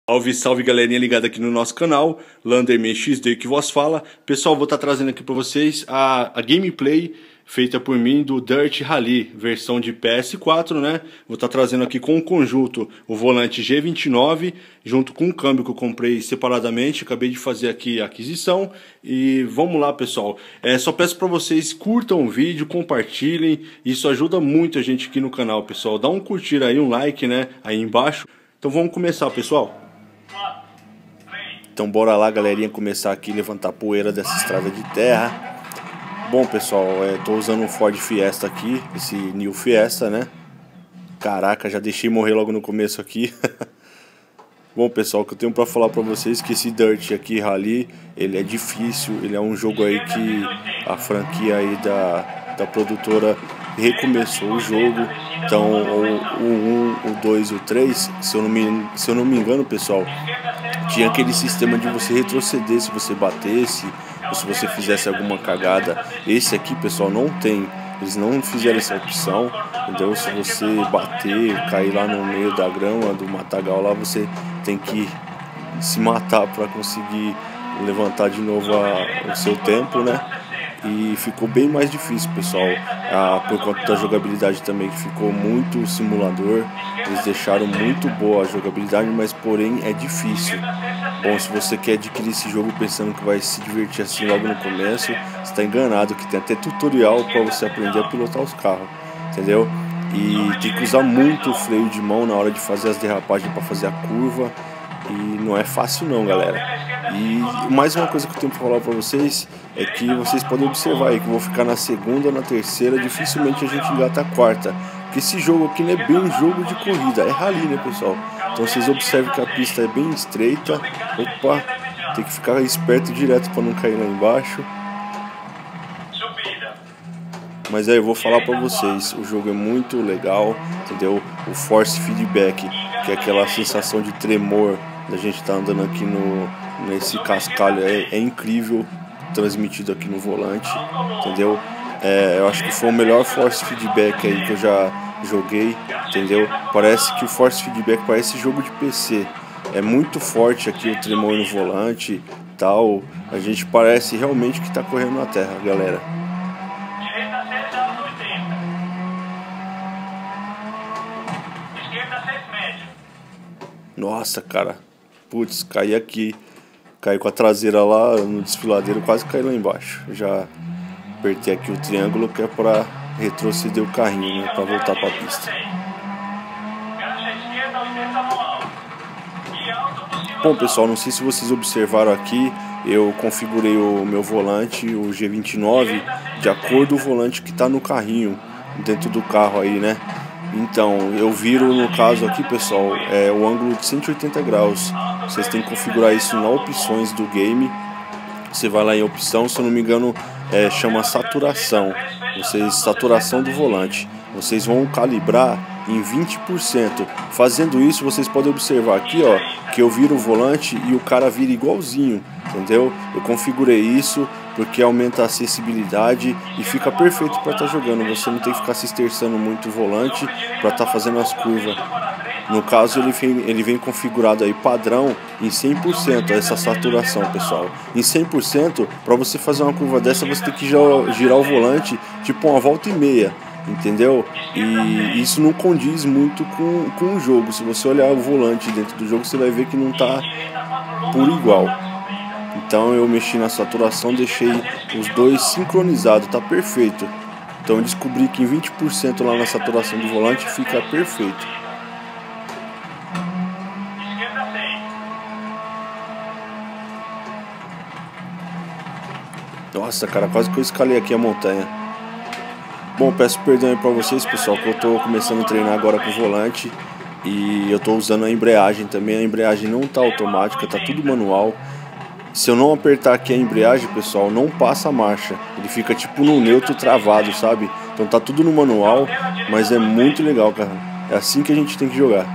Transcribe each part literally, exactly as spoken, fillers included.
Salve, salve galerinha ligada aqui no nosso canal, Landerman X D que vos fala. Pessoal, vou estar trazendo aqui para vocês a, a gameplay feita por mim do Dirt Rally, versão de P S quatro, né? Vou estar trazendo aqui com o conjunto o volante G vinte e nove, junto com o câmbio que eu comprei separadamente. Acabei de fazer aqui a aquisição e vamos lá, pessoal. É, só peço para vocês curtam o vídeo, compartilhem, isso ajuda muito a gente aqui no canal, pessoal. Dá um curtir aí, um like, né, aí embaixo. Então vamos começar, pessoal. Então bora lá, galerinha, começar aqui a levantar poeira dessa estrada de terra. Bom, pessoal, é, tô usando um Ford Fiesta aqui, esse New Fiesta, né? Caraca, já deixei morrer logo no começo aqui. Bom, pessoal, o que eu tenho pra falar pra vocês é que esse Dirt aqui, Rally, ele é difícil. Ele é um jogo aí que a franquia aí da, da produtora recomeçou o jogo. Então o um, o dois e o três, se eu não me, se eu não me engano, pessoal, tinha aquele sistema de você retroceder se você batesse ou se você fizesse alguma cagada. Esse aqui, pessoal, não tem. Eles não fizeram essa opção, entendeu? Se você bater, cair lá no meio da grama, do matagal lá, você tem que se matar para conseguir levantar de novo a, o seu tempo, né? E ficou bem mais difícil, pessoal, ah, por conta da jogabilidade também, que ficou muito simulador. Eles deixaram muito boa a jogabilidade, mas porém é difícil. Bom, se você quer adquirir esse jogo pensando que vai se divertir assim logo no começo, você está enganado, que tem até tutorial para você aprender a pilotar os carros, entendeu? E tem que usar muito o freio de mão na hora de fazer as derrapagens para fazer a curva. E não é fácil não, galera. E mais uma coisa que eu tenho para falar para vocês é que vocês podem observar aí que eu vou ficar na segunda ou na terceira, dificilmente a gente engata a quarta. Porque esse jogo aqui não é bem um jogo de corrida, é rally, né, pessoal? Então vocês observam que a pista é bem estreita. Opa, tem que ficar esperto direto para não cair lá embaixo. Mas aí eu vou falar para vocês, o jogo é muito legal, entendeu? O force feedback, que é aquela sensação de tremor da gente estar tá andando aqui no, nesse cascalho, é, é incrível, transmitido aqui no volante, entendeu? É, eu acho que foi o melhor force feedback aí que eu já joguei, entendeu? Parece que o force feedback parece jogo de P C, é muito forte aqui o tremor no volante, tal. A gente parece realmente que está correndo na terra, galera. Nossa, cara, putz, caí aqui, caí com a traseira lá no desfiladeiro, quase caí lá embaixo. Já apertei aqui o triângulo que é para retroceder o carrinho, né, para voltar para a pista. Bom, pessoal, não sei se vocês observaram aqui, eu configurei o meu volante, o G vinte e nove, de acordo com o volante que está no carrinho, dentro do carro aí, né? Então, eu viro, no caso aqui, pessoal, é o ângulo de cento e oitenta graus. Vocês têm que configurar isso nas opções do game. Você vai lá em opção, se eu não me engano, é, chama saturação. Vocês, saturação do volante. Vocês vão calibrar em vinte por cento. Fazendo isso, vocês podem observar aqui, ó, que eu viro o volante e o cara vira igualzinho, entendeu? Eu configurei isso porque aumenta a acessibilidade e fica perfeito para estar tá jogando. Você não tem que ficar se esterçando muito o volante para estar tá fazendo as curvas. No caso, ele vem, ele vem configurado aí padrão em cem por cento, essa saturação, pessoal. Em cem por cento, para você fazer uma curva dessa, você tem que girar o volante tipo uma volta e meia, entendeu? E isso não condiz muito com, com o jogo. Se você olhar o volante dentro do jogo, você vai ver que não está por igual. Então eu mexi na saturação, deixei os dois sincronizados, tá perfeito. Então eu descobri que em vinte por cento lá na saturação do volante fica perfeito. Nossa, cara, quase que eu escalei aqui a montanha. Bom, peço perdão aí pra vocês, pessoal, que eu tô começando a treinar agora com o volante. E eu tô usando a embreagem também. A embreagem não tá automática, tá tudo manual. Se eu não apertar aqui a embreagem, pessoal, não passa a marcha. Ele fica tipo no neutro travado, sabe? Então tá tudo no manual, mas é muito legal, cara. É assim que a gente tem que jogar.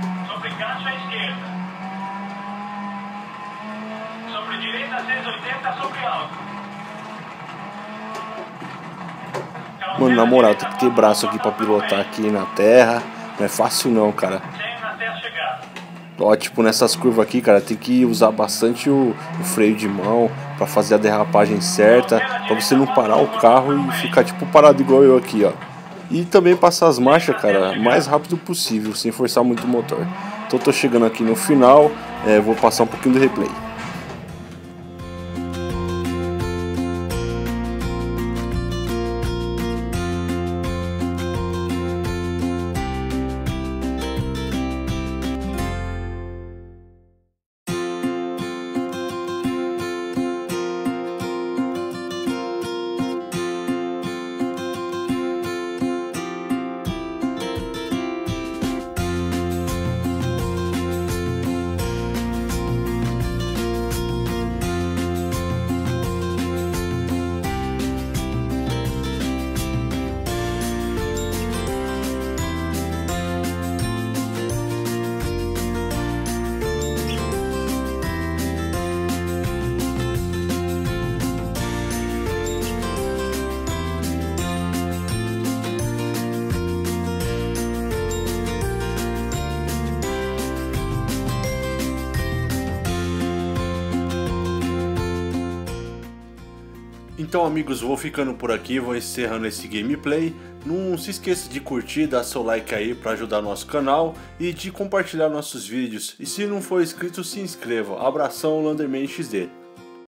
Mano, na moral, tem que ter braço aqui pra pilotar aqui na terra. Não é fácil não, cara. Ó, tipo nessas curvas aqui, cara, tem que usar bastante o, o freio de mão pra fazer a derrapagem certa, pra você não parar o carro e ficar tipo parado igual eu aqui, ó. E também passar as marchas, cara, o mais rápido possível, sem forçar muito o motor. Então tô chegando aqui no final, é, vou passar um pouquinho do replay. Então amigos, vou ficando por aqui, vou encerrando esse gameplay. Não se esqueça de curtir, dar seu like aí para ajudar nosso canal e de compartilhar nossos vídeos. E se não for inscrito, se inscreva. Abração, Landerman X D.